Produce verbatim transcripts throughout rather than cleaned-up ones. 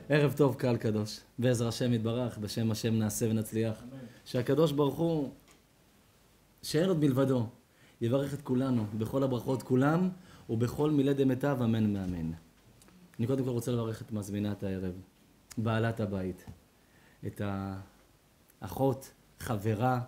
ערב טוב, קהל קדוש. בעזר השם יתברך, בשם השם נעשה ונצליח. אמן. שהקדוש ברוך הוא, שאין עוד מלבדו, יברך את כולנו, בכל הברכות כולם, ובכל מילי דמיטב, אמן ואמן. אני קודם כל רוצה לברך את מזמינת הערב, בעלת הבית, את האחות, חברה,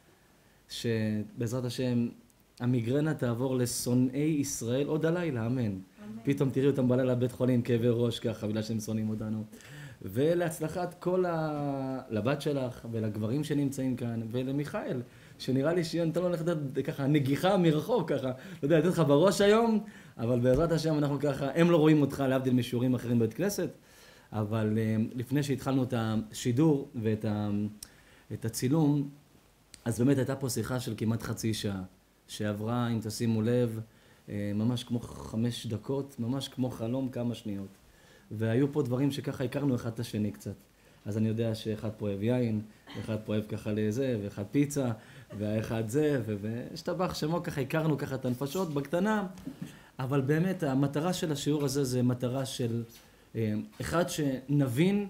שבעזרת השם, המגרנה תעבור לשונאי ישראל עוד הלילה, אמן. אמן. פתאום תראי אותם בלילה בבית חולים, כאבי ראש ככה, בגלל שהם שונאים אותנו. ולהצלחת כל ה... לבת שלך ולגברים שנמצאים כאן, ולמיכאל, שנראה לי שיהיה, נתן לו ללכת ככה, נגיחה מרחוק ככה, לא יודע, לתת לך בראש היום, אבל בעזרת השם אנחנו ככה, הם לא רואים אותך להבדיל משיעורים אחרים בבית כנסת, אבל לפני שהתחלנו את השידור ואת ה... את הצילום, אז באמת הייתה פה שיחה של כמעט חצי שעה, שעברה, אם תשימו לב, ממש כמו חמש דקות, ממש כמו חלום כמה שניות. והיו פה דברים שככה הכרנו אחד את השני קצת. אז אני יודע שאחד פה אוהב יין, ואחד פה אוהב ככה לזה, ואחד פיצה, והאחד זה, והשתבח שמו, ככה הכרנו ככה את הנפשות בקטנה. אבל באמת המטרה של השיעור הזה זה מטרה של אחד שנבין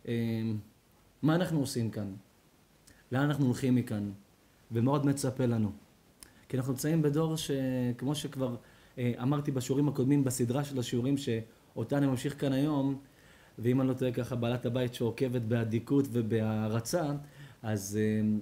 מה אנחנו עושים כאן, לאן אנחנו הולכים מכאן, ומאוד מצפה לנו. כי אנחנו נמצאים בדור שכמו שכבר אמרתי בשיעורים הקודמים, בסדרה של השיעורים שאותה אני ממשיך כאן היום, ואם אני לא טועה ככה בעלת הבית שעוקבת באדיקות ובהערצה, אז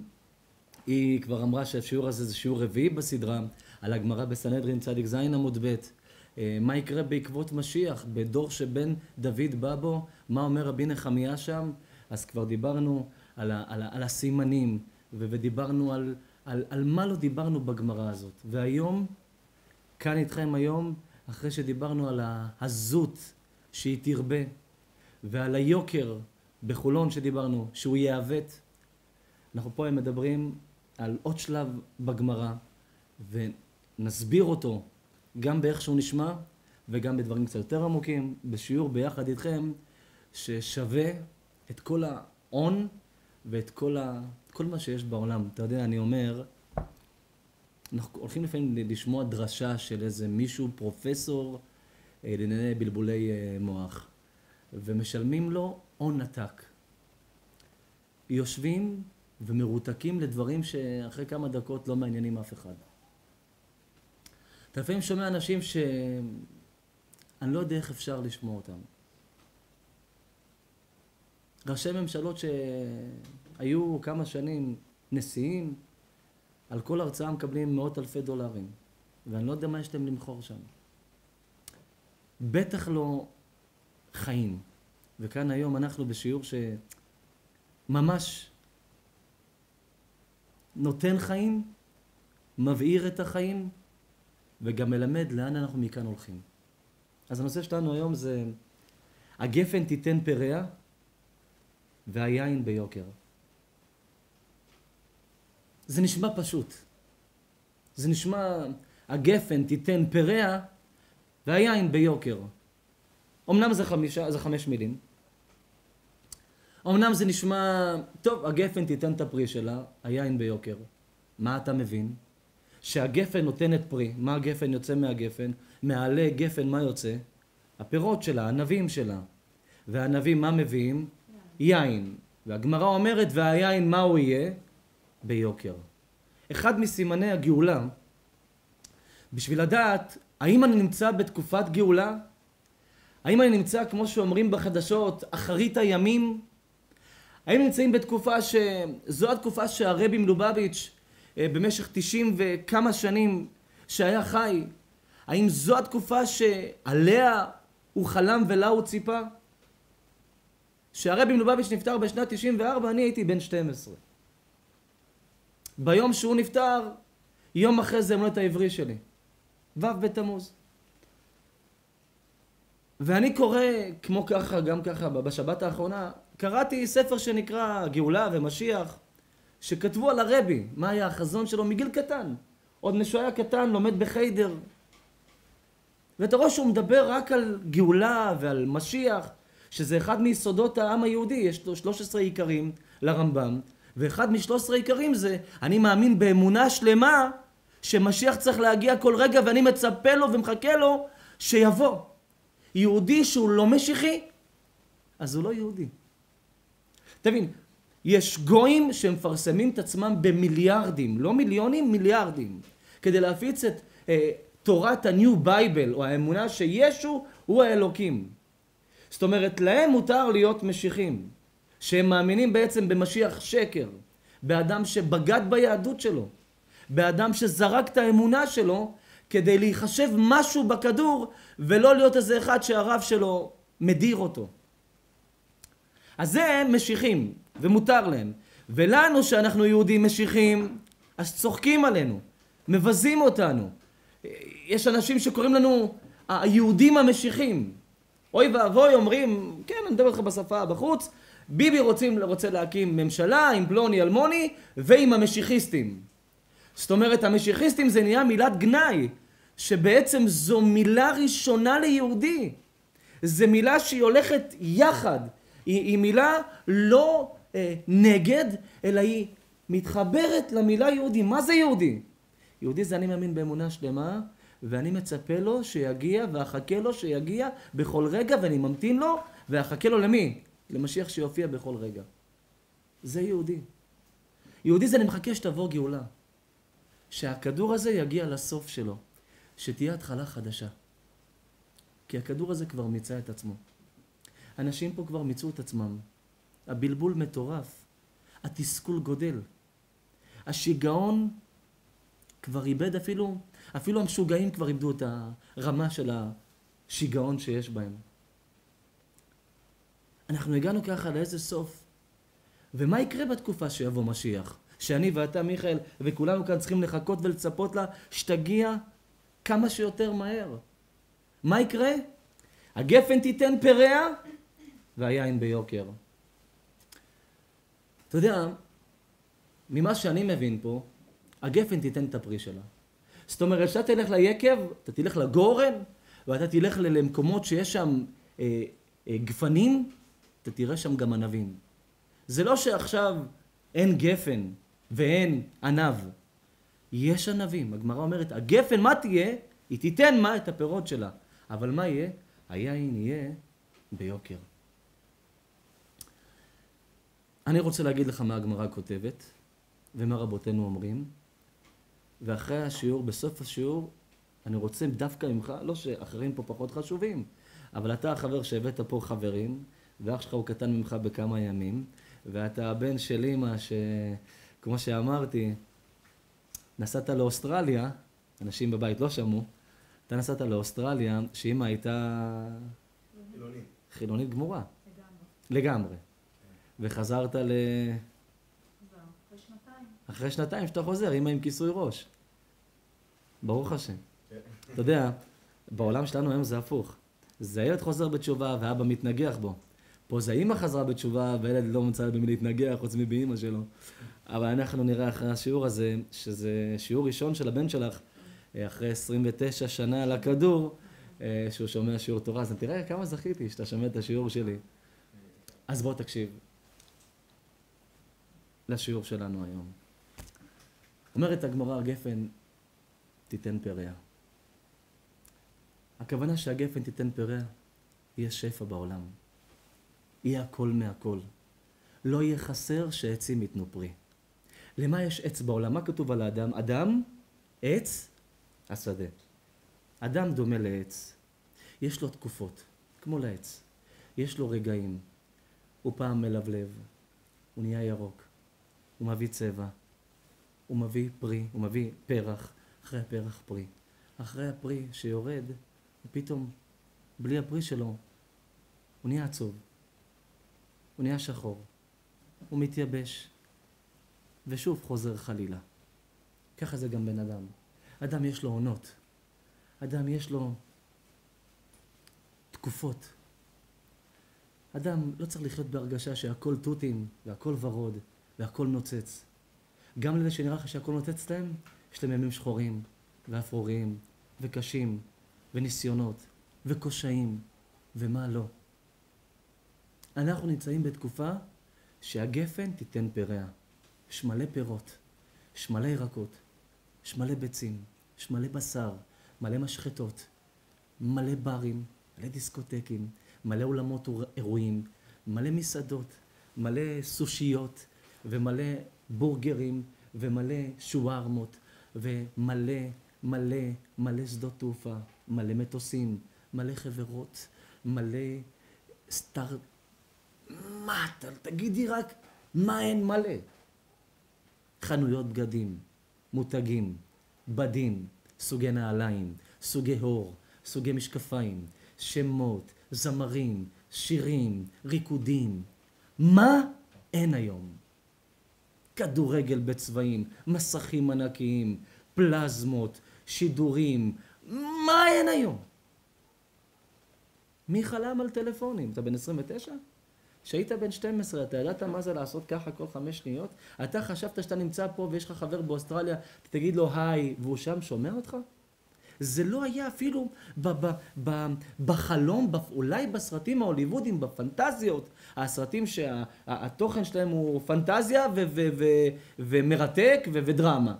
היא כבר אמרה שהשיעור הזה זה שיעור רביעי בסדרה, על הגמרא בסנהדרין צדיק ז' עמוד ב', מה יקרה בעקבות משיח, בדור שבן דוד בא בו, מה אומר רבי נחמיה שם, אז כבר דיברנו על, ה, על, ה, על הסימנים, ו- ודיברנו על, על, על מה לא דיברנו בגמרא הזאת. והיום, כאן איתכם היום, אחרי שדיברנו על העזות שהיא תרבה, ועל היוקר בחולון שדיברנו, שהוא יעוות, אנחנו פה מדברים על עוד שלב בגמרא, ונסביר אותו גם באיך שהוא נשמע, וגם בדברים קצת יותר עמוקים, בשיעור ביחד איתכם, ששווה את כל ההון ואת כל, ה... כל מה שיש בעולם. אתה יודע, אני אומר, אנחנו הולכים לפעמים לשמוע דרשה של איזה מישהו, פרופסור, לענייני בלבולי מוח, ומשלמים לו הון עתק. יושבים ומרותקים לדברים שאחרי כמה דקות לא מעניינים אף אחד. אתה לפעמים שומע אנשים שאני לא יודע איך אפשר לשמוע אותם. ראשי ממשלות שהיו כמה שנים נשיאים, על כל הרצאה מקבלים מאות אלפי דולרים, ואני לא יודע מה יש להם למכור שם. בטח לא חיים. וכאן היום אנחנו בשיעור שממש נותן חיים, מבעיר את החיים, וגם מלמד לאן אנחנו מכאן הולכים. אז הנושא שלנו היום זה הגפן תיתן פריה, והיין ביוקר. זה נשמע פשוט. זה נשמע, הגפן תיתן פריה, והיין ביוקר. אמנם זה חמישה, זה חמש מילים. אמנם זה נשמע, טוב, הגפן תיתן את הפרי שלה, היין ביוקר. מה אתה מבין? שהגפן נותנת פרי. מה הגפן יוצא מהגפן? מעלה גפן מה יוצא? הפירות שלה, הענבים שלה. והענבים מה מביאים? יין. והגמרא אומרת, והיין מה הוא יהיה? ביוקר. אחד מסימני הגאולה, בשביל לדעת, האם אני נמצא בתקופת גאולה? האם אני נמצא, כמו שאומרים בחדשות, אחרית הימים? האם נמצאים בתקופה שזו התקופה שהרבי מלובביץ' במשך תשעים וכמה שנים שהיה חי, האם זו התקופה שעליה הוא חלם ולה הוא ציפה? שהרבי מלובביץ' נפטר בשנת תשעים וארבע, אני הייתי בן שתים עשרה. ביום שהוא נפטר, יום אחרי זה אמנות העברי שלי, ו' בתמוז. ואני קורא, כמו ככה, גם ככה, בשבת האחרונה, קראתי ספר שנקרא גאולה ומשיח, שכתבו על הרבי, מה היה החזון שלו מגיל קטן. עוד משהו היה קטן, לומד בחיידר. ואתה רואה שהוא מדבר רק על גאולה ועל משיח, שזה אחד מיסודות העם היהודי, יש לו שלושה עשר עיקרים לרמב"ם, ואחד מ-שלושה עשר עיקרים זה, אני מאמין באמונה שלמה, שמשיח צריך להגיע כל רגע, ואני מצפה לו ומחכה לו שיבוא. יהודי שהוא לא משיחי, אז הוא לא יהודי. תבין, יש גויים שמפרסמים את עצמם במיליארדים, לא מיליונים, מיליארדים, כדי להפיץ את אה, תורת ה-New Bible, או האמונה שישו הוא האלוקים. זאת אומרת, להם מותר להיות משיחים, שהם מאמינים בעצם במשיח שקר, באדם שבגד ביהדות שלו, באדם שזרק את האמונה שלו, כדי להיחשב משהו בכדור, ולא להיות איזה אחד שהרב שלו מדיר אותו. אז זה משיחים, ומותר להם. ולנו שאנחנו יהודים משיחים, אז צוחקים עלינו, מבזים אותנו. יש אנשים שקוראים לנו היהודים המשיחים. אוי ואבוי, אומרים, כן, אני מדבר לך בשפה בחוץ, ביבי רוצים, רוצה להקים ממשלה עם פלוני אלמוני ועם המשיחיסטים. זאת אומרת, המשיחיסטים זה נהיה מילת גנאי, שבעצם זו מילה ראשונה ליהודי. זו מילה שהיא הולכת יחד. היא, היא מילה לא אה, נגד, אלא היא מתחברת למילה יהודי. מה זה יהודי? יהודי זה אני מאמין באמונה שלמה, ואני מצפה לו שיגיע, ואחכה לו שיגיע בכל רגע, ואני ממתין לו, ואחכה לו למי? למשיח שיופיע בכל רגע. זה יהודי. יהודי זה אני מחכה שתבוא גאולה. שהכדור הזה יגיע לסוף שלו. שתהיה התחלה חדשה. כי הכדור הזה כבר מיצה את עצמו. אנשים פה כבר מיצו את עצמם. הבלבול מטורף. התסכול גודל. השיגעון כבר איבד אפילו, אפילו המשוגעים כבר איבדו את הרמה של השיגעון שיש בהם. אנחנו הגענו ככה לאיזה סוף. ומה יקרה בתקופה שיבוא משיח? שאני ואתה מיכאל וכולנו כאן צריכים לחכות ולצפות לה שתגיע כמה שיותר מהר. מה יקרה? הגפן תיתן פריה והיין ביוקר. אתה יודע, ממה שאני מבין פה, הגפן תיתן את הפרי שלה. זאת אומרת, שאתה תלך ליקב, אתה תלך לגורן, ואתה תלך למקומות שיש שם אה, אה, גפנים, אתה תראה שם גם ענבים. זה לא שעכשיו אין גפן ואין ענב. יש ענבים. הגמרא אומרת, הגפן מה תהיה? היא תיתן מה? את הפירות שלה. אבל מה יהיה? היין יהיה ביוקר. אני רוצה להגיד לך מה הגמרא כותבת, ומה רבותינו אומרים, ואחרי השיעור, בסוף השיעור, אני רוצה דווקא ממך, לא שאחרים פה פחות חשובים, אבל אתה החבר שהבאת פה חברים, ואח שלך הוא קטן ממך בכמה ימים, ואתה הבן של אמא שכמו שאמרתי, נסעת לאוסטרליה, אנשים בבית לא שמעו, אתה נסעת לאוסטרליה, שאמא הייתה חילונית. חילונית גמורה. לגמרי. לגמרי. וחזרת ל... זהו, אחרי שנתיים. אחרי שנתיים שאתה חוזר, אמא עם כיסוי ראש. ברוך השם. אתה יודע, בעולם שלנו היום זה הפוך. זה הילד חוזר בתשובה ואבא מתנגח בו. פה זה אמא חזרה בתשובה והילד לא מצא במי להתנגח חוץ מבאמא שלו. אבל אנחנו נראה אחרי השיעור הזה, שזה שיעור ראשון של הבן שלך, אחרי עשרים ותשע שנה על הכדור, שהוא שומע שיעור תורה. אז תראה כמה זכיתי שאתה שומע את השיעור שלי. אז בוא תקשיב לשיעור שלנו היום. אומרת הגמרא, הגפן תיתן פריה. הכוונה שהגפן תיתן פריה, יהיה שפע בעולם. יהיה הכל מהכל. לא יהיה חסר שעצים ייתנו פרי. למה יש עץ בעולם? מה כתוב על האדם? אדם, עץ, השדה. אדם דומה לעץ. יש לו תקופות, כמו לעץ. יש לו רגעים. הוא פעם מלבלב, הוא נהיה ירוק, הוא מביא צבע, הוא מביא פרי, הוא מביא פרח, אחרי הפרח פרי. אחרי הפרי שיורד, פתאום, בלי הפרי שלו, הוא נהיה עצוב, הוא נהיה שחור, הוא מתייבש, ושוב חוזר חלילה. ככה זה גם בן אדם. אדם יש לו עונות, אדם יש לו תקופות. אדם לא צריך לחיות בהרגשה שהכל תותים, והכל ורוד, והכל נוצץ. גם לזה שנראה לך שהכל נוצץ להם, יש להם ימים שחורים, ואפרוריים, וקשים, וניסיונות, וקושיים, ומה לא. אנחנו נמצאים בתקופה שהגפן תיתן פריה. יש מלא פירות, יש מלא ירקות, יש מלא ביצים, יש מלא בשר, מלא משחטות, מלא ברים, מלא דיסקוטקים, מלא אולמות אירועים, מלא מסעדות, מלא סושיות, ומלא בורגרים, ומלא שווארמות, ומלא מלא מלא שדות תעופה, מלא מטוסים, מלא חברות, מלא סטאר... מה אתה? תגידי רק מה אין מלא. חנויות בגדים, מותגים, בדים, סוגי נעליים, סוגי הור, סוגי משקפיים, שמות, זמרים, שירים, ריקודים. מה אין היום? כדורגל בצבעים, מסכים ענקיים, פלזמות, שידורים. מה אין היום? מי חלם על טלפונים? אתה בן עשרים ותשע? כשהיית בן שתים עשרה, אתה ידעת מה זה לעשות ככה כל חמש שניות? אתה חשבת שאתה נמצא פה ויש לך חבר באוסטרליה, תגיד לו היי, והוא שם שומע אותך? זה לא היה אפילו ב- ב- ב- בחלום, אולי בסרטים ההוליוודיים, בפנטזיות, הסרטים שהתוכן שלהם הוא פנטזיה ו- ו- ו- ומרתק ו- ודרמה.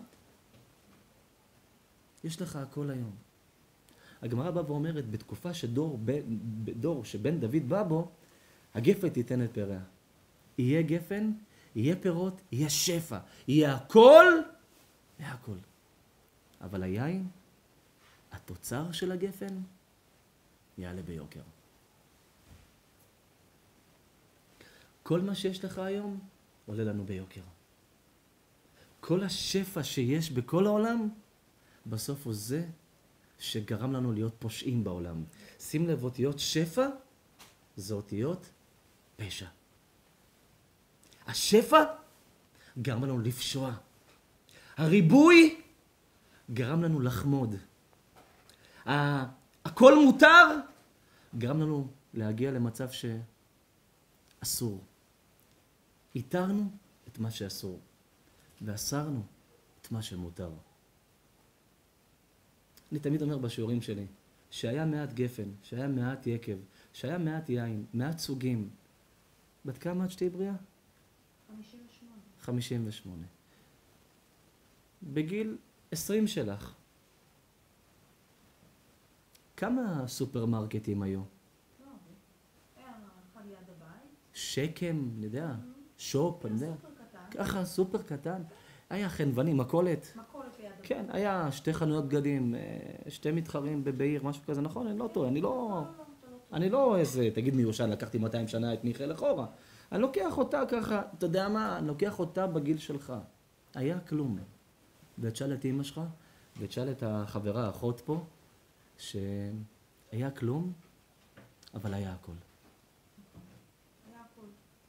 יש לך הכל היום. הגמרא באה ואומרת, בתקופה שדור, דור שבן דוד בא בו, הגפן תיתן את פריה. יהיה גפן, יהיה פירות, יהיה שפע, יהיה הכל, יהיה הכל. אבל היין, התוצר של הגפן, יעלה ביוקר. כל מה שיש לך היום, עולה לנו ביוקר. כל השפע שיש בכל העולם, בסוף הוא זה שגרם לנו להיות פושעים בעולם. שים לב, אותיות שפע, זה אותיות פשע. השפע גרם לנו לפשוע. הריבוי גרם לנו לחמוד. הכל מותר גרם לנו להגיע למצב שאסור. התרנו את מה שאסור, ואסרנו את מה שמותר. אני תמיד אומר בשיעורים שלי, שהיה מעט גפן, שהיה מעט יקב, שהיה מעט יין, מעט סוגים. בת כמה את שתהי בריאה? חמישים ושמונה. חמישים ושמונה. בגיל עשרים שלך. כמה סופרמרקטים היו? לא, היה אחד ליד הבית. שקם, אני יודע, שופ, אני יודע. סופר קטן. ככה, סופר קטן. היה חנווני, מכולת. מכולת ליד הבית. כן, היה שתי חנויות בגדים, שתי מתחרים בעיר, משהו כזה, נכון? אני לא טועה, אני לא... אני לא איזה, תגיד מיושן, לקחתי מאתיים שנה את מיכאל אחורה. אני לוקח אותה ככה, אתה יודע מה? אני לוקח אותה בגיל שלך. היה כלום. ותשאל את אמא שלך, ותשאל את החברה, האחות פה, שהיה כלום, אבל היה הכל. היה הכל.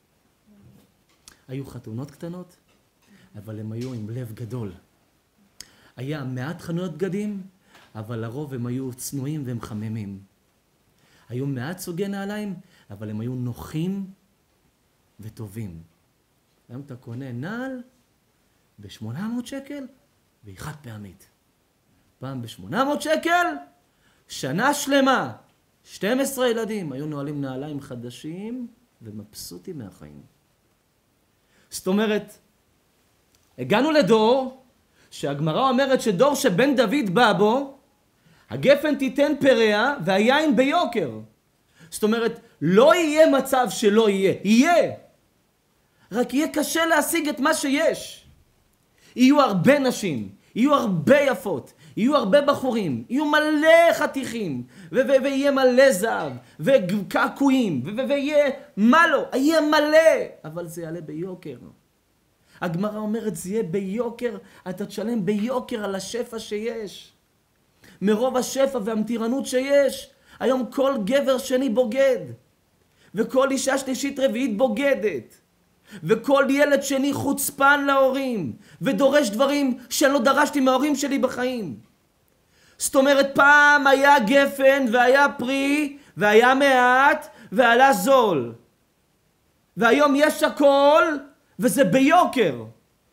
היו חתונות קטנות, אבל הם היו עם לב גדול. היה מעט חנויות בגדים, אבל לרוב הם היו צנועים והם חממים. היו מעט סוגי נעליים, אבל הם היו נוחים וטובים. היום אתה קונה נעל ב-שמונה מאות שקל והיא חד פעמית. פעם ב-שמונה מאות שקל, שנה שלמה, שנים עשר ילדים היו נועלים נעליים חדשים ומבסוטים מהחיים. זאת אומרת, הגענו לדור שהגמרא אומרת שדור שבן דוד בא בו, הגפן תיתן פריה והיין ביוקר. זאת אומרת, לא יהיה מצב שלא יהיה, יהיה. רק יהיה קשה להשיג את מה שיש. יהיו הרבה נשים, יהיו הרבה יפות, יהיו הרבה בחורים, יהיו מלא חתיכים, ו- ו- ויהיה מלא זהב, וקעקועים, ו- ו- ויהיה מה לא, יהיה מלא, אבל זה יעלה ביוקר. הגמרא אומרת, זה יהיה ביוקר, אתה תשלם ביוקר על השפע שיש. מרוב השפע והמתירנות שיש, היום כל גבר שני בוגד, וכל אישה שלישית רביעית בוגדת, וכל ילד שני חוצפן להורים, ודורש דברים שלא דרשתי מההורים שלי בחיים. זאת אומרת, פעם היה גפן והיה פרי, והיה מעט, ועלה זול. והיום יש הכל, וזה ביוקר.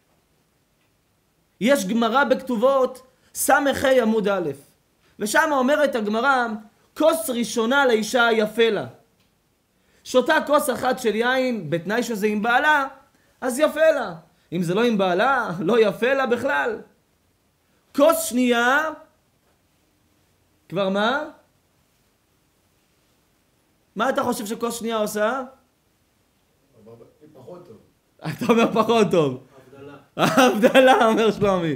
יש גמרא בכתובות, סמכי עמוד א', ושם אומרת הגמרא, כוס ראשונה לאישה יפה לה. שותה כוס אחת של יין, בתנאי שזה עם בעלה, אז יפה לה. אם זה לא עם בעלה, לא יפה לה בכלל. כוס שנייה, כבר מה? מה אתה חושב שכוס שנייה עושה? אתה אומר פחות טוב. הבדלה. הבדלה, אומר שלומי.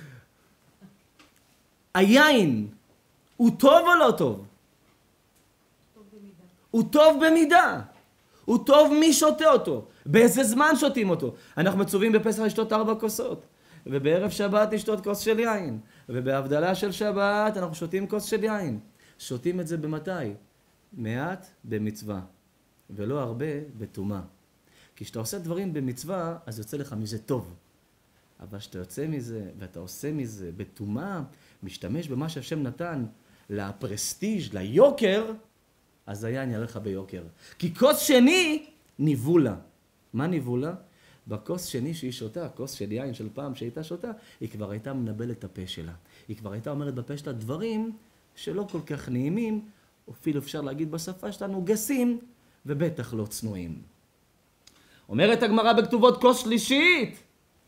היין, הוא טוב או לא טוב? טוב במידה. הוא טוב במידה. הוא טוב מי שותה אותו. באיזה זמן שותים אותו. אנחנו מצווים בפסח לשתות ארבע כוסות. ובערב שבת לשתות כוס של יין. ובהבדלה של שבת אנחנו שותים כוס של יין. שותים את זה במתי? מעט במצווה. ולא הרבה בטומאה. כי כשאתה עושה דברים במצווה, אז יוצא לך מזה טוב. אבל כשאתה יוצא מזה, ואתה עושה מזה בטומאה, משתמש במה שהשם נתן לפרסטיג', ליוקר, אז היין יעלה לך ביוקר. כי כוס שני, ניבולה. מה ניבולה? בכוס שני שהיא שותה, כוס של יין של פעם שהייתה שותה, היא כבר הייתה מנבלת את הפה שלה. היא כבר הייתה אומרת בפה שלה דברים שלא כל כך נעימים, אפילו אפשר להגיד בשפה שלנו גסים, ובטח לא צנועים. אומרת הגמרא בכתובות כוס שלישית,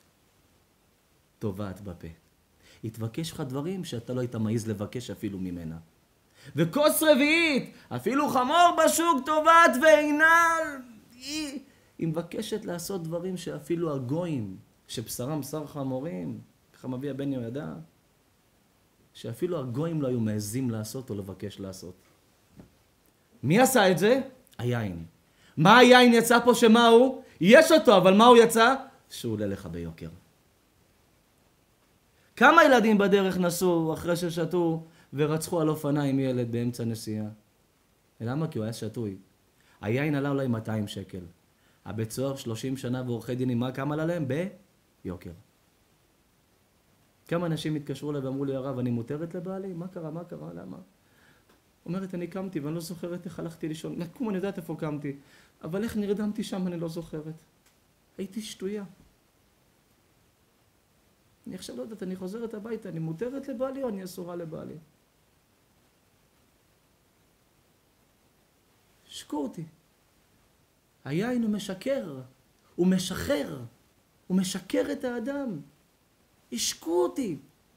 טובעת בפה. היא תבקש לך דברים שאתה לא היית מעיז לבקש אפילו ממנה. וכוס רביעית, אפילו חמור בשוק טובעת ועינל, היא, היא מבקשת לעשות דברים שאפילו הגויים, שבשרם בשר חמורים, ככה מביא הבן יהוידע, שאפילו הגויים לא היו מעזים לעשות או לבקש לעשות. מי עשה את זה? היין. מה היין יצא פה שמה הוא? יש אותו, אבל מה הוא יצא? שהוא עולה לך ביוקר. כמה ילדים בדרך נסעו אחרי ששתו ורצחו על אופניים ילד באמצע נסיעה? למה? כי הוא היה שתוי. היין עלה אולי מאתיים שקל. הבית סוהר שלושים שנה ועורכי דינים, מה כמה עלה להם? ביוקר. כמה אנשים התקשרו אליי ואמרו לי, הרב, אני מותרת לבעלי? מה קרה? מה קרה? למה? אומרת, אני קמתי ואני לא זוכרת איך הלכתי לישון. לקום, אני יודעת איפה קמתי. אבל איך נרדמתי שם אני לא זוכרת. הייתי שטויה. אני עכשיו לא יודעת, אני חוזרת הביתה, אני מותרת לבעלי או אני אסורה לבעלי? שקו אותי. היין הוא משקר, הוא משחרר, הוא משקר את האדם. השקו אותי.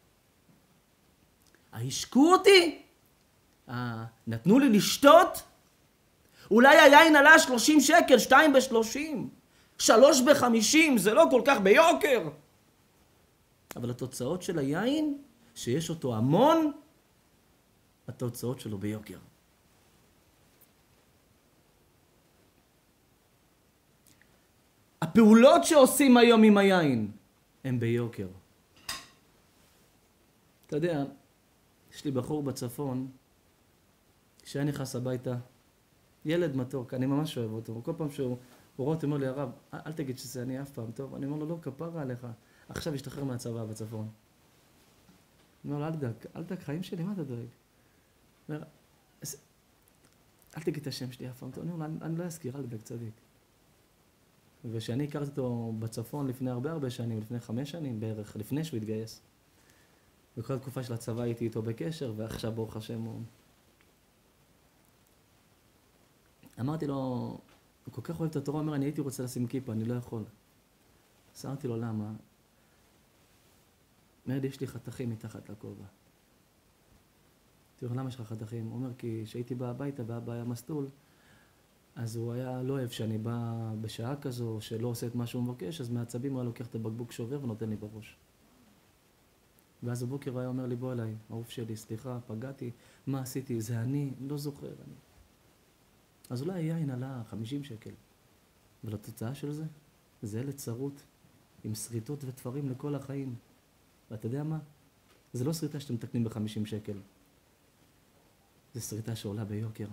השקו אותי? אה, נתנו לי לשתות? אולי היין עלה שלושים שקל, שתיים בשלושים, שלוש בחמישים, זה לא כל כך ביוקר. אבל התוצאות של היין, שיש אותו המון, התוצאות שלו ביוקר. הפעולות שעושים היום עם היין, הם ביוקר. אתה יודע, יש לי בחור בצפון, כשהיה נכנס הביתה, ילד מתוק, אני ממש אוהב אותו. כל פעם שהוא רואה אותי, אומר לי, הרב, אל תגיד שזה אני אף פעם, טוב? אני אומר לו, לא, כפרה עליך. עכשיו ישתחרר מהצבא בצפון. אני אומר לו, אל תדאג, אל תדאג, חיים שלי, מה אתה דואג? אומר, אל תגיד את השם שלי אף פעם, טוב? אני אומר לו, אני לא אזכיר, אל תדאג, צדיק. וכשאני הכרתי אותו בצפון לפני הרבה הרבה שנים, לפני חמש שנים בערך, לפני שהוא התגייס, בכל התקופה של הצבא הייתי איתו בקשר, ועכשיו ברוך השם הוא... אמרתי לו, הוא כל כך אוהב את התורה, אומר, אני הייתי רוצה לשים כיפה, אני לא יכול. שאלתי לו, למה? אומר לי, יש לי חתכים מתחת לכובע. תראו, למה יש לך חתכים? הוא אומר, כי כשהייתי בא הביתה ואבא היה מסטול, אז הוא היה לא אוהב שאני בא בשעה כזו, שלא עושה את מה שהוא מבקש, אז מעצבים הוא היה לוקח את הבקבוק שובר ונותן לי בראש. ואז בבוקר הוא היה אומר לי, בוא אליי, אהוב שלי, סליחה, פגעתי, מה עשיתי? זה אני, לא זוכר. אני. אז אולי היין עלה חמישים שקל. אבל התוצאה של זה, זה ילד צרות, עם שריטות ותפרים לכל החיים. ואתה יודע מה? זה לא שריטה שאתם מתקנים ב-חמישים שקל. זה שריטה שעולה ביוקר.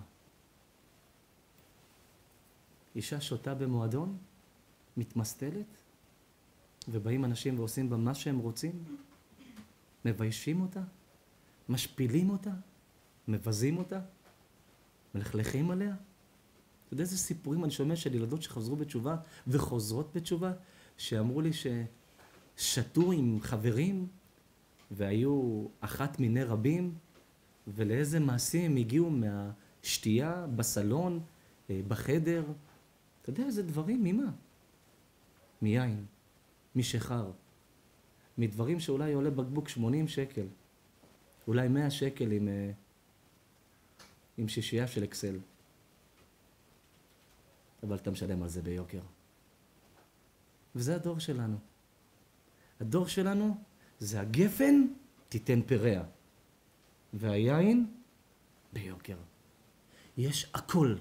אישה שותה במועדון, מתמסטלת, ובאים אנשים ועושים בה מה שהם רוצים, מביישים אותה, משפילים אותה, מבזים אותה, מלכלכים עליה. אתה יודע איזה סיפורים אני שומע של ילדות שחזרו בתשובה וחוזרות בתשובה, שאמרו לי ששתו עם חברים והיו אחת מיני רבים, ולאיזה מעשים הם הגיעו מהשתייה בסלון, בחדר. אתה יודע איזה דברים, ממה? מיין, משחר, מדברים שאולי עולה בקבוק שמונים שקל, אולי מאה שקל עם, עם שישייה של אקסל. אבל אתה משלם על זה ביוקר. וזה הדור שלנו. הדור שלנו זה הגפן תיתן פריה, והיין ביוקר. יש הכל,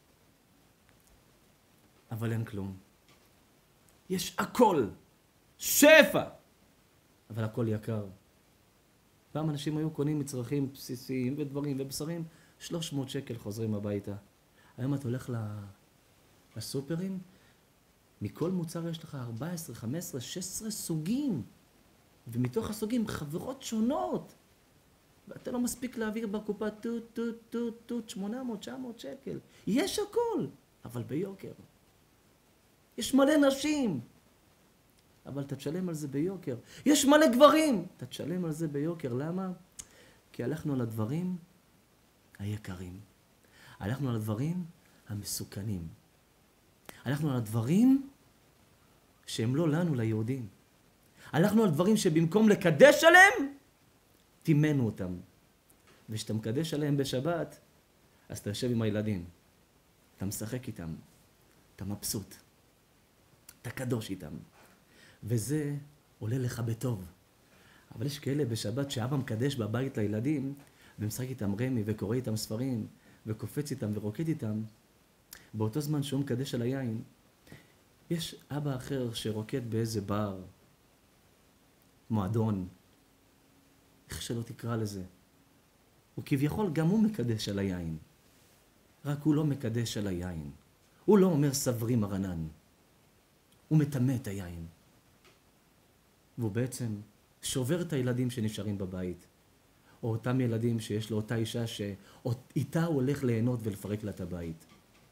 אבל אין כלום. יש הכל, שפע, אבל הכל יקר. פעם אנשים היו קונים מצרכים בסיסיים ודברים ובשרים, שלוש מאות שקל חוזרים הביתה. היום אתה הולך לסופרים, מכל מוצר יש לך ארבע עשרה, חמש עשרה, שש עשרה סוגים. ומתוך הסוגים חברות שונות. ואתה לא מספיק להעביר בקופה טוט, טוט, טוט, טוט, שמונה מאות, תשע מאות שקל. יש הכל, אבל ביוקר. יש מלא נשים, אבל אתה תשלם על זה ביוקר. יש מלא גברים, אתה תשלם על זה ביוקר. למה? כי הלכנו על הדברים היקרים. הלכנו על הדברים המסוכנים. הלכנו על הדברים שהם לא לנו, ליהודים. הלכנו על דברים שבמקום לקדש עליהם, טימנו אותם. וכשאתה מקדש עליהם בשבת, אז אתה יושב עם הילדים. אתה משחק איתם. אתה מבסוט. אתה קדוש איתם. וזה עולה לך בטוב. אבל יש כאלה בשבת שאבא מקדש בבית לילדים, ומשחק איתם רמי וקורא איתם ספרים, וקופץ איתם ורוקד איתם. באותו זמן שהוא מקדש על היין, יש אבא אחר שרוקד באיזה בר, מועדון, איך שלא תקרא לזה. וכביכול גם הוא מקדש על היין. רק הוא לא מקדש על היין. הוא לא אומר סברי מרנן. הוא מטמא את היין. והוא בעצם שובר את הילדים שנשארים בבית. או אותם ילדים שיש לו אותה אישה שאיתה הוא הולך ליהנות ולפרק לה את הבית.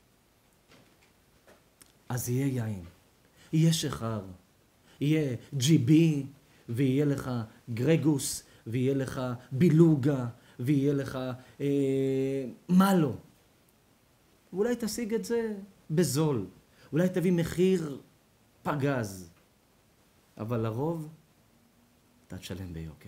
אז יהיה יין. יהיה שחר. יהיה ג'י בי, ויהיה לך גרגוס, ויהיה לך בילוגה, ויהיה לך אה, מה לא. ואולי תשיג את זה בזול. אולי תביא מחיר פגז. אבל לרוב, אתה תשלם ביוקר.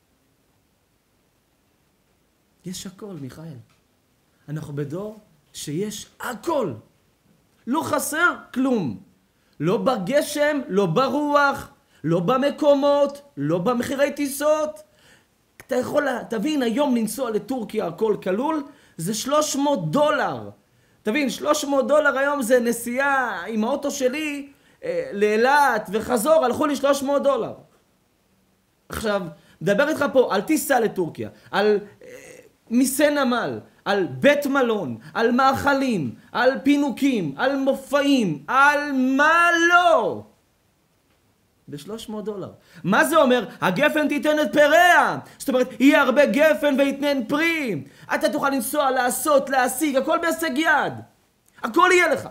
יש הכל, מיכאל. אנחנו בדור שיש הכל. לא חסר כלום. לא בגשם, לא ברוח, לא במקומות, לא במחירי טיסות. אתה יכול, תבין, היום לנסוע לטורקיה הכל כלול, זה שלוש מאות דולר. תבין, שלוש מאות דולר היום זה נסיעה עם האוטו שלי אה, לאילת וחזור, הלכו לי שלוש מאות דולר. עכשיו, מדבר איתך פה על טיסה לטורקיה, על אה, מיסי נמל, על בית מלון, על מאכלים, על פינוקים, על מופעים, על מה לא? ב-שלוש מאות דולר. מה זה אומר? הגפן תיתן את פריה. זאת אומרת, יהיה הרבה גפן ויתנן פרי. אתה תוכל לנסוע, לעשות, להשיג, הכל בהישג יד. הכל יהיה לך.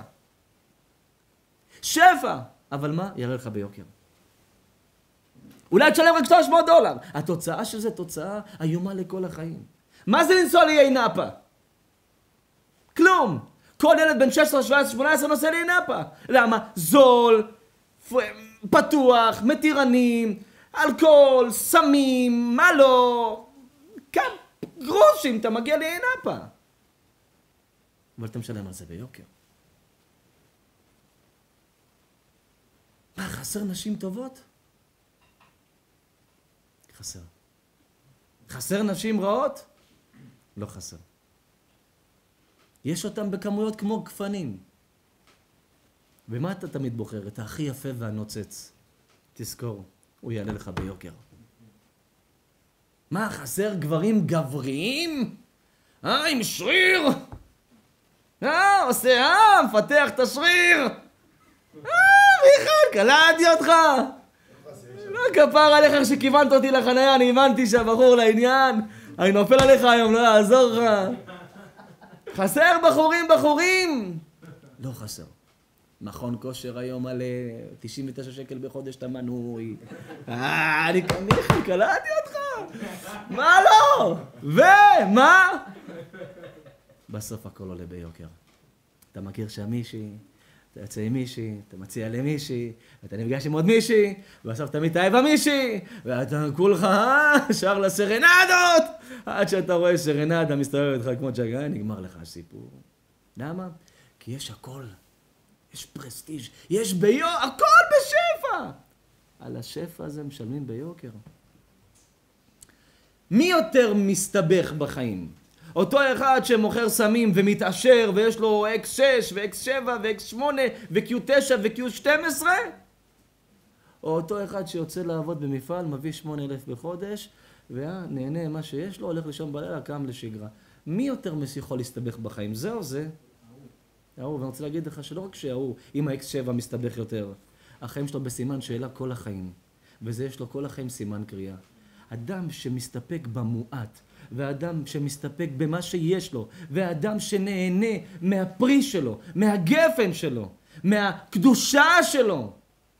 שפע. אבל מה? יראה לך ביוקר. אולי תשלם רק שלוש מאות דולר. התוצאה של זה תוצאה איומה לכל החיים. מה זה לנסוע לאיי נאפה? כלום. כל ילד בן שש עשרה, שבע עשרה, שמונה עשרה נוסע לאיי נאפה. למה? זול, פתוח, מתירנים, אלכוהול, סמים, מה לא? כמה גרושים אתה מגיע לאיי נאפה. אבל אתה משלם על זה ביוקר. מה, חסר נשים טובות? חסר. חסר נשים רעות? לא חסר. יש אותם בכמויות כמו גפנים. ומה אתה תמיד בוחר? את הכי יפה והנוצץ. תזכור, הוא יעלה לך ביוקר. מה, חסר גברים גבריים? אה, עם שריר? אה, עושה אה, מפתח את השריר. אה, מיכאל, קלעתי אותך. לא כפר עליך שכיוונת אותי לחניה, אני הבנתי שהבחור לעניין. אני נופל עליך היום, לא יעזור לך. חסר בחורים, בחורים. לא חסר. מכון כושר היום על תשעים ותשעה שקל בחודש אתה מנוי. אה, אני מיכאל, קלעתי אותך. מה לא? ומה? בסוף הכל עולה ביוקר. אתה מכיר שהמישהי, אתה יוצא עם מישהי, אתה מציע למישהי, ואתה נפגש עם עוד מישהי, ובסוף אתה מתאהב במישהי, ואתה כולך, אה, שר לסרנדות! עד שאתה רואה סרנדה מסתובב איתך כמו צ'גה, נגמר לך הסיפור. למה? כי יש הכל. יש פרסטיג', יש ביו, הכל בשפע! על השפע הזה משלמים ביוקר. מי יותר מסתבך בחיים? אותו אחד שמוכר סמים ומתעשר ויש לו אקס שש ואקס שבע ואקס שמונה וקיו תשע וקיו שתים עשרה? או אותו אחד שיוצא לעבוד במפעל, מביא שמונה אלף בחודש, ונהנה מה שיש לו, הולך לישון בלילה, קם לשגרה. מי יותר יכול להסתבך בחיים? זה או זה? ההוא, ואני רוצה להגיד לך שלא רק שההוא, עם ה-אקס שבע מסתבך יותר, החיים שלו בסימן שאלה כל החיים, וזה יש לו כל החיים סימן קריאה. אדם שמסתפק במועט, ואדם שמסתפק במה שיש לו, ואדם שנהנה מהפרי שלו, מהגפן שלו, מהקדושה שלו,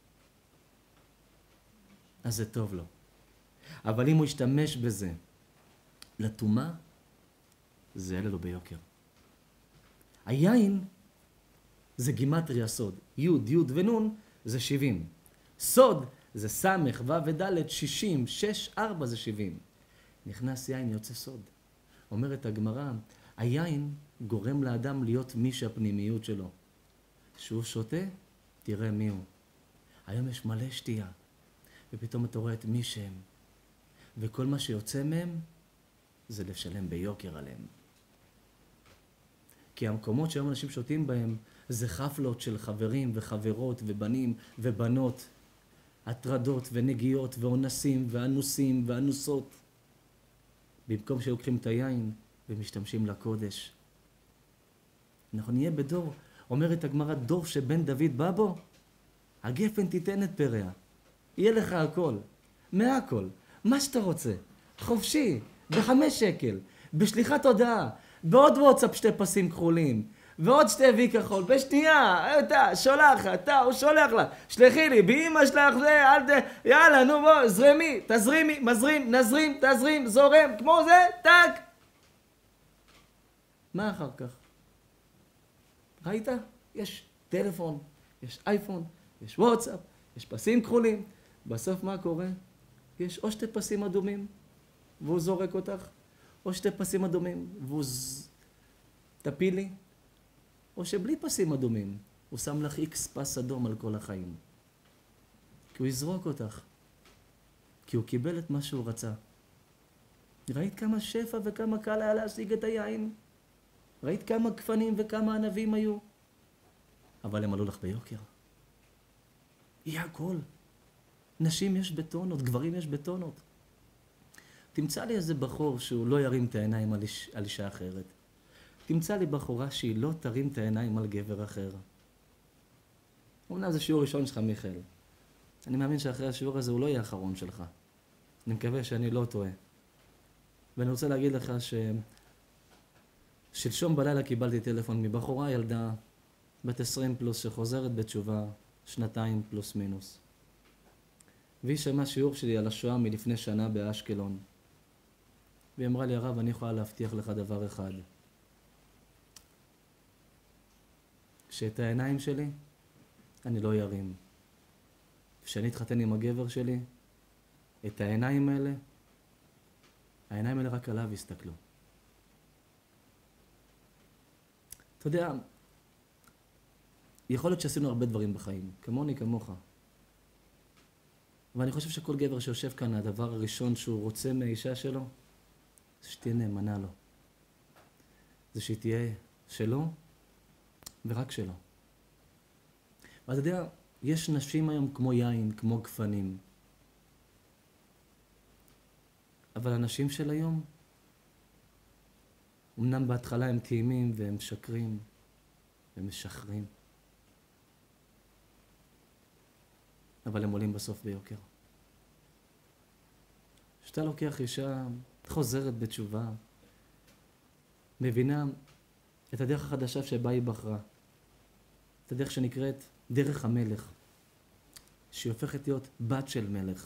אז זה טוב לו. אבל אם הוא ישתמש בזה לטומאה, זה יעלה לו ביוקר. היין זה גימטריה סוד. י' י' ונון זה שבעים. סוד זה סמך, ו' וד' שישים, שש, ארבע זה שבעים. נכנס יין, יוצא סוד. אומרת הגמרא, היין גורם לאדם להיות מי שהפנימיות שלו. שהוא שותה, תראה מי הוא. היום יש מלא שתייה, ופתאום אתה רואה את מי שהם. וכל מה שיוצא מהם, זה לשלם ביוקר עליהם. כי המקומות שהיום אנשים שותים בהם, זה חפלות של חברים וחברות ובנים ובנות, הטרדות ונגיעות ואונסים ואנוסים ואנוסות. במקום שלוקחים את היין ומשתמשים לקודש. אנחנו נהיה בדור, אומרת הגמרא, דור שבן דוד בא בו, הגפן תיתן את פריה. יהיה לך הכל, מהכל, מה שאתה רוצה, חופשי, בחמש שקל, בשליחת הודעה, בעוד וואטסאפ שתי פסים כחולים, ועוד שתי וי כחול, בשנייה, אתה שולח, אתה, הוא שולח לה, שלחי לי, באמא שלך זה, אל ת... יאללה, נו בוא, זרמי, תזרימי, מזרים, נזרים, תזרים, זורם, כמו זה, טק. מה אחר כך? ראית? יש טלפון, יש אייפון, יש וואטסאפ, יש פסים כחולים. בסוף מה קורה? יש או שתי פסים אדומים, והוא זורק אותך, או שתי פסים אדומים, והוא ז... תפילי, או שבלי פסים אדומים, הוא שם לך איקס פס אדום על כל החיים. כי הוא יזרוק אותך. כי הוא קיבל את מה שהוא רצה. ראית כמה שפע וכמה קל היה להשיג את היין? ראית כמה כפנים וכמה ענבים היו? אבל הם עלו לך ביוקר. יהיה הכל. נשים יש בטונות, גברים יש בטונות. תמצא לי איזה בחור שהוא לא ירים את העיניים על, איש, על אישה אחרת. תמצא לי בחורה שהיא לא תרים את העיניים על גבר אחר. אומנם זה שיעור ראשון שלך, מיכאל. אני מאמין שאחרי השיעור הזה הוא לא יהיה האחרון שלך. אני מקווה שאני לא טועה. ואני רוצה להגיד לך ש... שלשום בלילה קיבלתי טלפון מבחורה ילדה בת עשרים פלוס שחוזרת בתשובה שנתיים פלוס מינוס. והיא שמעה שיעור שלי על השואה מלפני שנה באשקלון. והיא אמרה לי, הרב, אני יכולה להבטיח לך דבר אחד. שאת העיניים שלי אני לא ירים. כשאני אתחתן עם הגבר שלי, את העיניים האלה, העיניים האלה רק עליו יסתכלו. אתה יודע, יכול להיות שעשינו הרבה דברים בחיים, כמוני, כמוך. ואני חושב שכל גבר שיושב כאן, הדבר הראשון שהוא רוצה מהאישה שלו, זה שתהיה נאמנה לו. זה שהיא תהיה שלו, ורק שלו. ואתה יודע, יש נשים היום כמו יין, כמו גפנים. אבל הנשים של היום, אמנם בהתחלה הם טעימים והם שקרים, והם משחרים. אבל הם עולים בסוף ביוקר. כשאתה לוקח אישה, חוזרת בתשובה, מבינה את הדרך החדשה שבה היא בחרה. את הדרך שנקראת דרך המלך, שהיא הופכת להיות בת של מלך.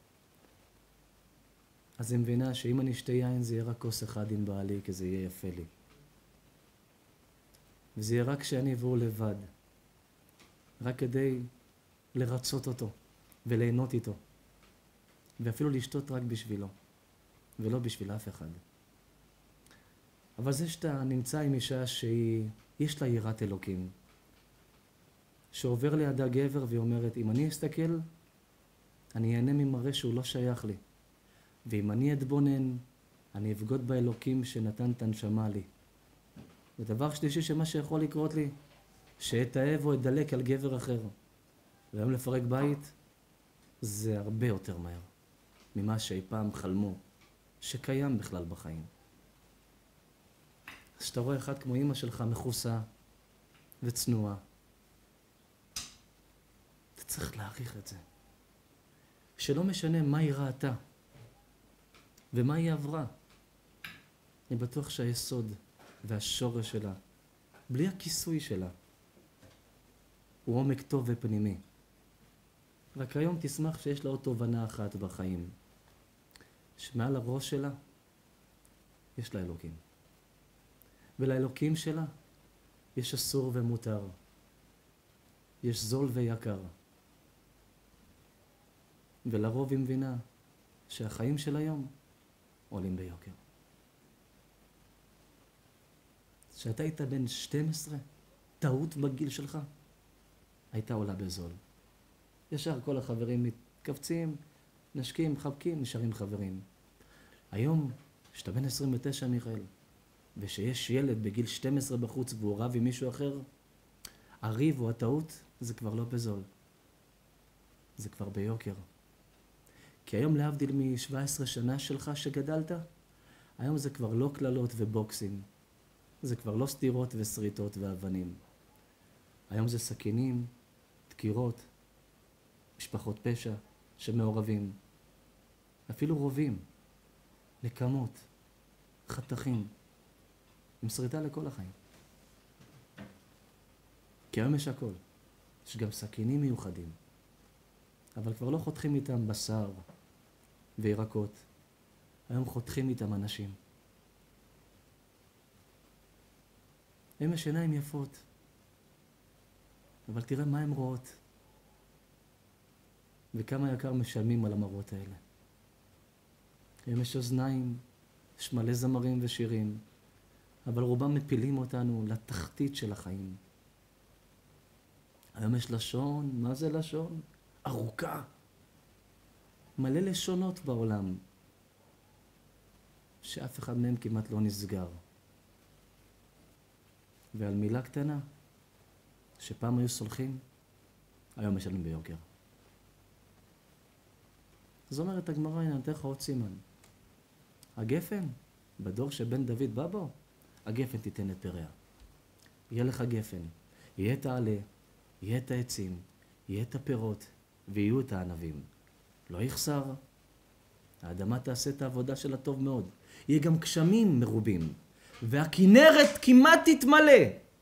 אז היא מבינה שאם אני אשתה יין זה יהיה רק כוס אחד עם בעלי, כי זה יהיה יפה לי. וזה יהיה רק שאני והוא לבד. רק כדי לרצות אותו וליהנות איתו. ואפילו לשתות רק בשבילו, ולא בשביל אף אחד. אבל זה שאתה נמצא עם אישה שהיא, יש לה יראת אלוקים. שעובר לידה גבר והיא אומרת, אם אני אסתכל, אני אהנה ממראה שהוא לא שייך לי. ואם אני אתבונן, אני אבגוד באלוקים שנתן את הנשמה לי. ודבר שלישי שמה שיכול לקרות לי, שאתאהב או אדלק על גבר אחר. והיום לפרק בית, זה הרבה יותר מהר ממה שאי פעם חלמו, שקיים בכלל בחיים. אז שאתה רואה אחד כמו אמא שלך מחוסה וצנועה, אתה צריך להעריך את זה. שלא משנה מה היא ראתה ומה היא עברה. אני בטוח שהיסוד והשורש שלה, בלי הכיסוי שלה, הוא עומק טוב ופנימי. רק היום תשמח שיש לה עוד תובנה אחת בחיים, שמעל הראש שלה יש לה אלוקים. ולאלוקים שלה יש אסור ומותר. יש זול ויקר. ולרוב היא מבינה שהחיים של היום עולים ביוקר. כשאתה היית בן שתים עשרה, טעות בגיל שלך הייתה עולה בזול. ישר כל החברים מתכווצים, נשקים, מחבקים, נשארים חברים. היום, שאתה בן עשרים ותשע, מיכאל, ושיש ילד בגיל שתים עשרה בחוץ והוא רב עם מישהו אחר, הריב או הטעות זה כבר לא בזול. זה כבר ביוקר. כי היום להבדיל מ-שבע עשרה שנה שלך שגדלת, היום זה כבר לא כללות ובוקסים. זה כבר לא סתירות וסריטות ואבנים. היום זה סכינים, דקירות, משפחות פשע שמעורבים. אפילו רובים, נקמות, חתכים. עם שריטה לכל החיים. כי היום יש הכל. יש גם סכינים מיוחדים. אבל כבר לא חותכים איתם בשר וירקות. היום חותכים איתם אנשים. הם יש עיניים יפות. אבל תראה מה הן רואות. וכמה יקר משלמים על המראות האלה. הם יש אוזניים, יש מלא זמרים ושירים. אבל רובם מפילים אותנו לתחתית של החיים. היום יש לשון, מה זה לשון? ארוכה. מלא לשונות בעולם, שאף אחד מהם כמעט לא נסגר. ועל מילה קטנה, שפעם היו סולחים, היום משלמים ביוקר. זאת אומרת, הגמרא, הנה נתן לך עוד סימן. הגפן, בדור שבן דוד בא בו, הגפן תיתן את פריה. יהיה לך גפן, יהיה את העלה, יהיה את העצים, יהיה את הפירות, ויהיו את הענבים. לא יחסר. האדמה תעשה את העבודה שלה טוב מאוד. יהיה גם גשמים מרובים, והכנרת כמעט תתמלא.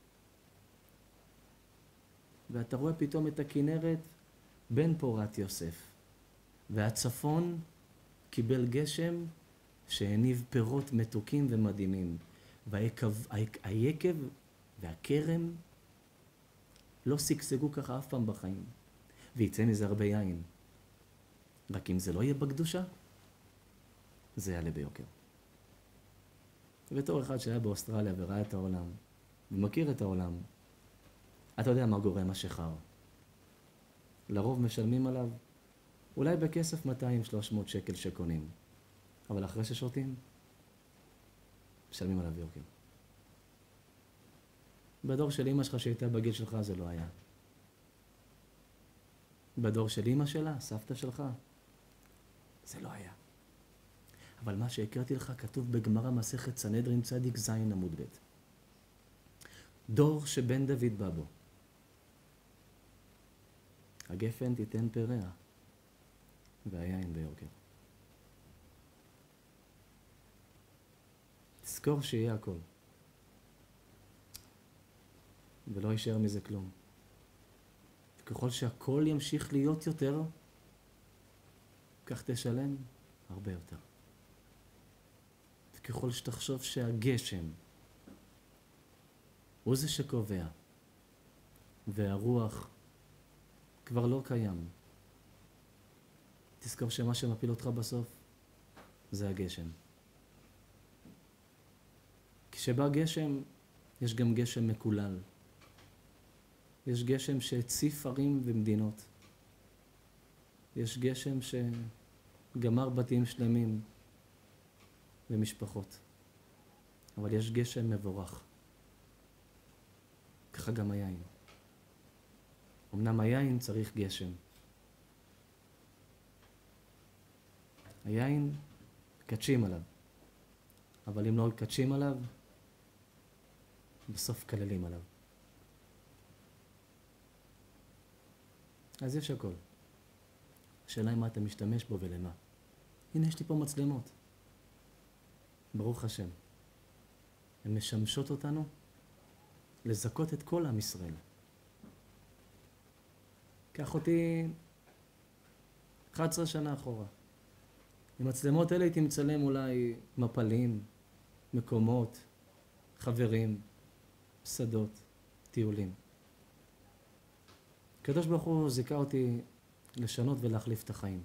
ואתה רואה פתאום את הכנרת בין פורת יוסף. והצפון קיבל גשם שהניב פירות מתוקים ומדהימים. והיקב, היקב והכרם לא סגסגו ככה אף פעם בחיים. ויצא מזה הרבה יין. רק אם זה לא יהיה בקדושה, זה יעלה ביוקר. ובתור אחד שהיה באוסטרליה וראה את העולם, ומכיר את העולם, אתה יודע מה גורם השחר. לרוב משלמים עליו, אולי בכסף מאתיים שלוש מאות שקל שקונים. אבל אחרי ששותים, משלמים עליו יוקר. בדור של אמא שלך שהייתה בגיל שלך זה לא היה. בדור של אמא שלה, סבתא שלך, זה לא היה. אבל מה שהקראתי לך כתוב בגמרא מסכת סנהדרין צדיק זין עמוד ב'. דור שבן דוד בא בו. הגפן תיתן פריה, והיין ביוקר. תזכור שיהיה הכל. ולא יישאר מזה כלום. וככל שהכל ימשיך להיות יותר, כך תשלם הרבה יותר. וככל שתחשוב שהגשם הוא זה שקובע, והרוח כבר לא קיים, תזכור שמה שמפיל אותך בסוף זה הגשם. כשבא גשם, יש גם גשם מקולל. יש גשם שהציף ערים ומדינות. יש גשם שגמר בתים שלמים ומשפחות. אבל יש גשם מבורך. ככה גם היין. אמנם היין צריך גשם. היין, קדשים עליו. אבל אם לא קדשים עליו, בסוף כללים עליו. אז יש הכל. השאלה היא מה אתה משתמש בו ולמה. הנה יש לי פה מצלמות. ברוך השם. הן משמשות אותנו לזכות את כל עם ישראל. קח אותי אחת עשרה שנה אחורה. עם מצלמות אלה הייתי מצלם אולי מפלים, מקומות, חברים, שדות, טיולים. הקדוש ברוך הוא זיכה אותי לשנות ולהחליף את החיים.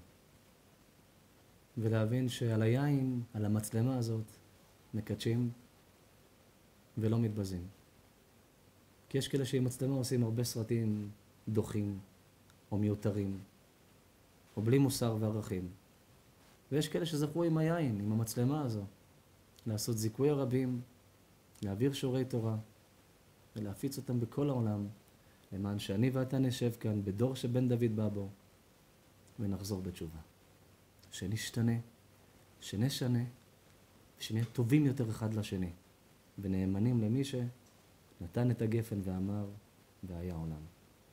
ולהבין שעל היין, על המצלמה הזאת, מקדשים ולא מתבזים. כי יש כאלה שעם מצלמה עושים הרבה סרטים דוחים, או מיותרים, או בלי מוסר וערכים. ויש כאלה שזכו עם היין, עם המצלמה הזו, לעשות זיכוי הרבים, להעביר שיעורי תורה, ולהפיץ אותם בכל העולם, למען שאני ואתה נשב כאן בדור שבן דוד בא בו, ונחזור בתשובה. שנשתנה, שנשנה, ושנהיה טובים יותר אחד לשני, ונאמנים למי שנתן את הגפן ואמר, והיה עולם.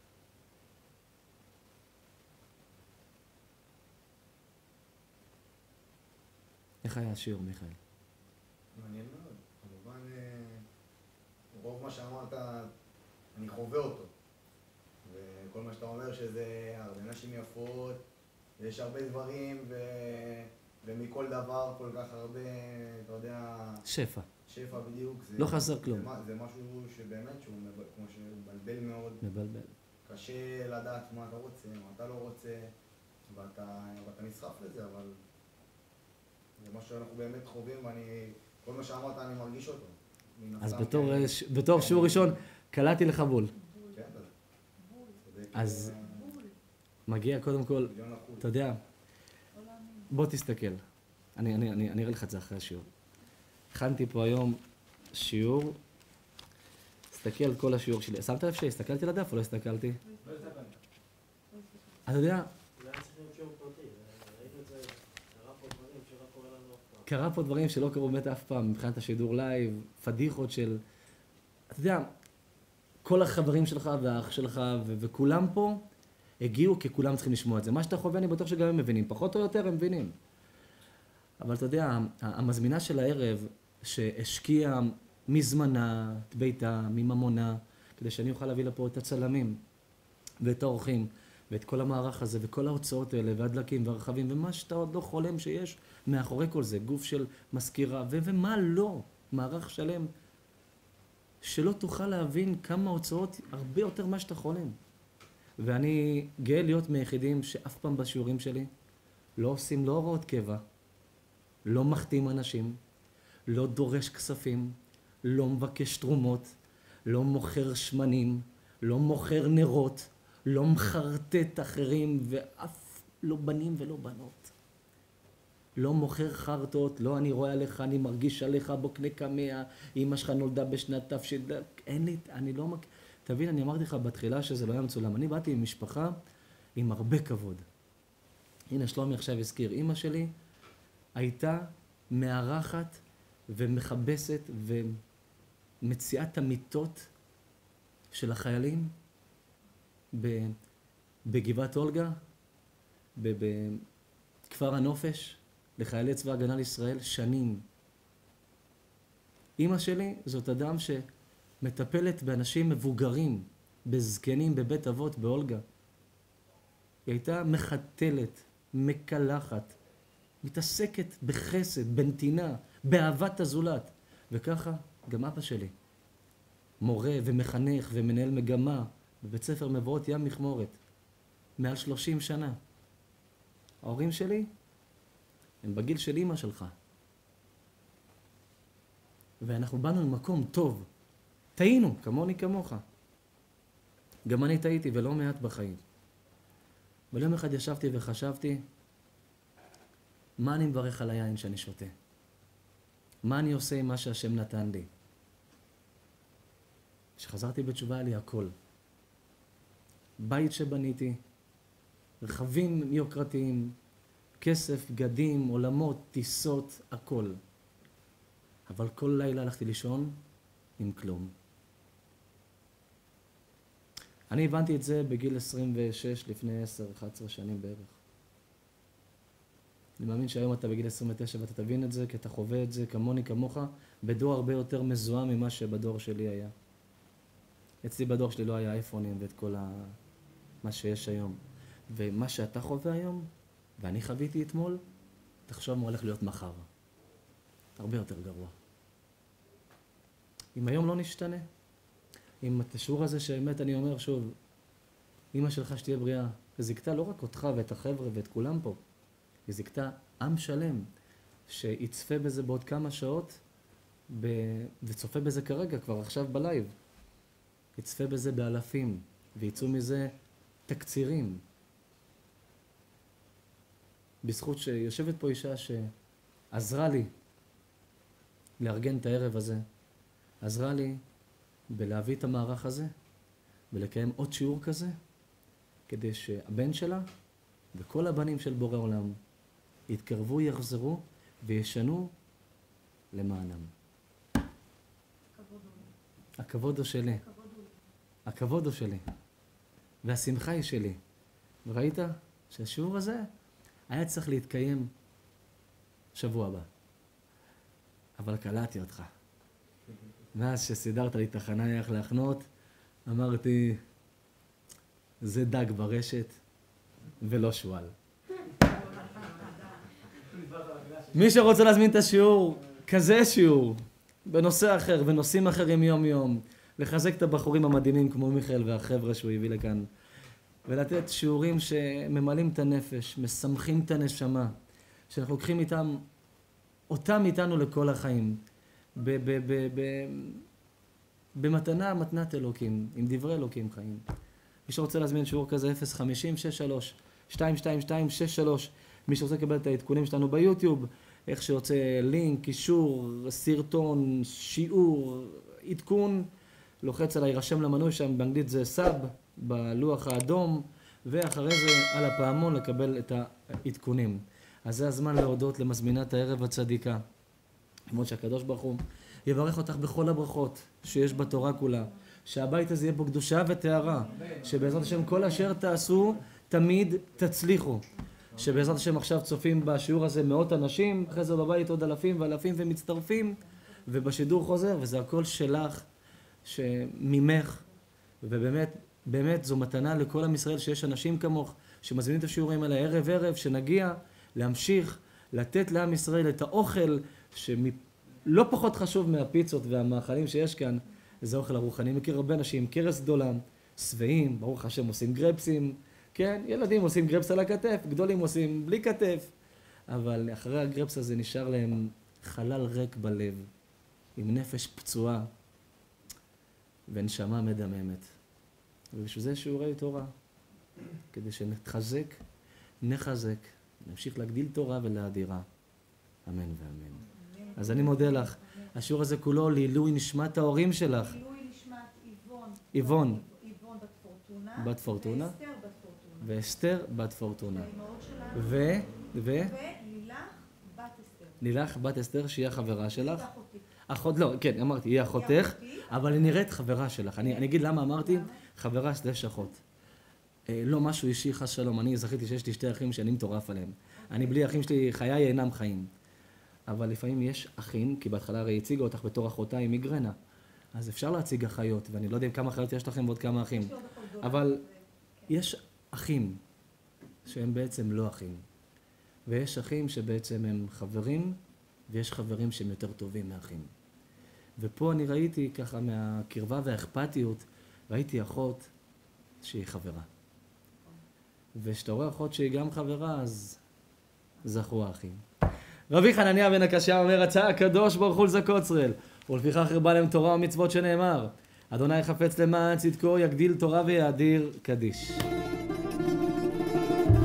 איך היה השיעור, מיכאל? מעניין מאוד. כמובן, רוב מה שאמרת, אני חווה אותו. וכל מה שאתה אומר שזה הרבה נשים יפות, ויש הרבה דברים, ו... ומכל דבר כל כך הרבה, אתה יודע... שפע. שפע בדיוק. זה, לא חסר כלום. זה, זה משהו שבאמת, שהוא מבלבל, כמו שהוא מבלבל מאוד. מבלבל. קשה לדעת מה אתה רוצה, מה אתה לא רוצה, ואתה, ואתה נסחף לזה, אבל... זה מה שאנחנו באמת חווים, ואני... כל מה שאמרת אני מרגיש אותו. אז בתור, בתור שיעור ראשון, קלעתי לך בול. כן, אז מגיע קודם כל, אתה יודע, בוא תסתכל. אני, אני, אני, אני אראה לך את זה אחרי השיעור. הכנתי פה היום שיעור, תסתכל על כל השיעור שלי. שמת לב שהסתכלתי לדף או לא הסתכלתי? לא הסתכלתי. אתה יודע... אולי צריכים שיעור פרטי, ראינו את זה, קרה פה דברים שלא קורה לנו אף פעם. קרה פה דברים שלא קרו באמת אף פעם, מבחינת השידור לייב, פדיחות של... אתה יודע, כל החברים שלך והאח שלך ו- וכולם פה הגיעו כי כולם צריכים לשמוע את זה. מה שאתה חווה אני בטוח שגם הם מבינים, פחות או יותר הם מבינים. אבל אתה יודע, המזמינה של הערב שהשקיעה מזמנה, את ביתה, מממונה, כדי שאני אוכל להביא לפה את הצלמים ואת האורחים ואת כל המערך הזה וכל ההוצאות האלה והדלקים והרכבים ומה שאתה עוד לא חולם שיש מאחורי כל זה, גוף של מזכירה ו- ומה לא, מערך שלם שלא תוכל להבין כמה הוצאות הרבה יותר מה שאתה חולם. ואני גאה להיות מיחידים שאף פעם בשיעורים שלי לא עושים לא הוראות קבע, לא מחתים אנשים, לא דורש כספים, לא מבקש תרומות, לא מוכר שמנים, לא מוכר נרות, לא מחרטט אחרים ואף לא בנים ולא בנות. לא מוכר חרטות, לא אני רואה עליך, אני מרגיש עליך, בוא קנה קמע, אמא שלך נולדה בשנת תפשיט, אין לי, אני לא מכיר. תבין, אני אמרתי לך בתחילה שזה לא היה מצולם. אני באתי עם משפחה עם הרבה כבוד. הנה שלומי עכשיו הזכיר, אמא שלי הייתה מארחת ומחבסת ומציעה את המיטות של החיילים בגבעת אולגה, בכפר הנופש, לחיילי צבא הגנה לישראל, שנים. אמא שלי זאת אדם שמטפלת באנשים מבוגרים, בזקנים, בבית אבות, באולגה. היא הייתה מחתלת, מקלחת, מתעסקת בחסד, בנתינה, באהבת הזולת. וככה גם אבא שלי, מורה ומחנך ומנהל מגמה בבית ספר מבואות ים מכמורת, מעל שלושים שנה. ההורים שלי הם בגיל של אמא שלך. ואנחנו באנו למקום טוב. טעינו, כמוני כמוך. גם אני טעיתי ולא מעט בחיים. אבל יום אחד ישבתי וחשבתי, מה אני מברך על היין שאני שותה? מה אני עושה עם מה שהשם נתן לי? כשחזרתי בתשובה היה לי הכל. בית שבניתי, רכבים יוקרתיים, כסף, בגדים, עולמות, טיסות, הכל. אבל כל לילה הלכתי לישון עם כלום. אני הבנתי את זה בגיל עשרים ושש, לפני עשר אחת עשרה שנים בערך. אני מאמין שהיום אתה בגיל עשרים ותשע ואתה תבין את זה, כי אתה חווה את זה כמוני, כמוך, בדור הרבה יותר מזוהם ממה שבדור שלי היה. אצלי בדור שלי לא היה אייפונים ואת כל ה... מה שיש היום. ומה שאתה חווה היום, ואני חוויתי אתמול, תחשוב מה הולך להיות מחר. הרבה יותר גרוע. אם היום לא נשתנה, אם את השיעור הזה שבאמת אני אומר שוב, אמא שלך שתהיה בריאה, היא זיכתה לא רק אותך ואת החבר'ה ואת כולם פה, היא זיכתה עם שלם שיצפה בזה בעוד כמה שעות, ב... וצופה בזה כרגע, כבר עכשיו בלייב. יצפה בזה באלפים, ויצאו מזה תקצירים. בזכות שיושבת פה אישה שעזרה לי לארגן את הערב הזה, עזרה לי בלהביא את המערך הזה, ולקיים עוד שיעור כזה, כדי שהבן שלה וכל הבנים של בורא עולם יתקרבו, יחזרו וישנו למענם. הכבוד הוא שלי. הכבוד הוא שלי. והשמחה היא שלי. וראית שהשיעור הזה היה צריך להתקיים שבוע הבא. אבל קלעתי אותך. מאז שסידרת לי תחנה איך להכנות, אמרתי, זה דג ברשת ולא שואל. מי שרוצה להזמין את השיעור, כזה שיעור, בנושא אחר, בנושאים אחרים יום יום, לחזק את הבחורים המדהימים כמו מיכאל והחבר'ה שהוא הביא לכאן, ולתת שיעורים שממלאים את הנפש, משמחים את הנשמה, שאנחנו לוקחים איתם, אותם איתנו לכל החיים, ב- ב- ב- ב- במתנה, מתנת אלוקים, עם דברי אלוקים חיים. מי שרוצה להזמין שיעור כזה, אפס חמישים שש שלוש שתיים שתיים שתיים שש שלוש, מי שרוצה לקבל את העדכונים שלנו ביוטיוב, איך שיוצא לינק, קישור, סרטון, שיעור, עדכון, לוחץ על הירשם למנוי שם, באנגלית זה סאב, בלוח האדום, ואחרי זה על הפעמון לקבל את העדכונים. אז זה הזמן להודות למזמינת הערב הצדיקה. למרות שהקדוש ברוך הוא יברך אותך בכל הברכות שיש בתורה כולה, שהבית הזה יהיה בו קדושה וטהרה, שבעזרת השם כל אשר תעשו תמיד תצליחו, שבעזרת השם עכשיו צופים בשיעור הזה מאות אנשים, אחרי זה בבית עוד אלפים ואלפים ומצטרפים, ובשידור חוזר, וזה הכל שלך, שממך, ובאמת, באמת זו מתנה לכל עם ישראל שיש אנשים כמוך, שמזמינים את השיעורים האלה ערב ערב, שנגיע להמשיך, לתת לעם ישראל את האוכל, שלא פחות חשוב מהפיצות והמאכלים שיש כאן, זה אוכל הרוחני. אני מכיר הרבה אנשים, קרס גדולה, שבעים, ברוך השם עושים גרפסים, כן, ילדים עושים גרפס על הכתף, גדולים עושים בלי כתף, אבל אחרי הגרפס הזה נשאר להם חלל ריק בלב, עם נפש פצועה ונשמה מדממת. ובשביל זה שיעורי תורה, כדי שנתחזק, נחזק, נמשיך להגדיל תורה ולהדירה. אמן ואמן. אז אני מודה לך. השיעור הזה כולו לעילוי נשמת ההורים שלך. לעילוי נשמת איבון. איבון. איבון בת פורטונה. בת פורטונה. ואסתר בת פורטונה. ואסתר בת פורטונה. והאימהות שלנו. ו... ו... ולילך בת אסתר. לילך בת אסתר שהיא החברה שלך. היא אחותי. אחות, לא, כן, אמרתי, היא אחותך, אבל היא נראית חברה שלך. אני, אני אגיד למה אמרתי, חברה סלש אחות. אה, לא משהו אישי, חס שלום. אני זכיתי שיש לי שתי אחים שאני מטורף עליהם. אני בלי אחים שלי, חיי אינם חיים. אבל לפעמים יש אחים, כי בהתחלה הרי הציגה אותך בתור אחותה עם מיגרנה. אז אפשר להציג אחיות, ואני לא יודע כמה אחיות יש לכם ועוד כמה אחים. אבל יש אחים שהם בעצם לא אחים. ויש אחים שבעצם הם חברים, ויש חברים שהם יותר טובים מאחים. ופה אני ראיתי ככה מהקרבה והאכפתיות, ראיתי אחות שהיא חברה. ושאתה רואה אחות שהיא גם חברה, אז זכו האחים. רבי חנניה בן הקשיא אומר, רצה הקדוש ברוך הוא לזכות ישראל, ולפיכך הרבה להם תורה ומצוות שנאמר, אדוני חפץ למען צדקו, יגדיל תורה ויאדיר קדיש.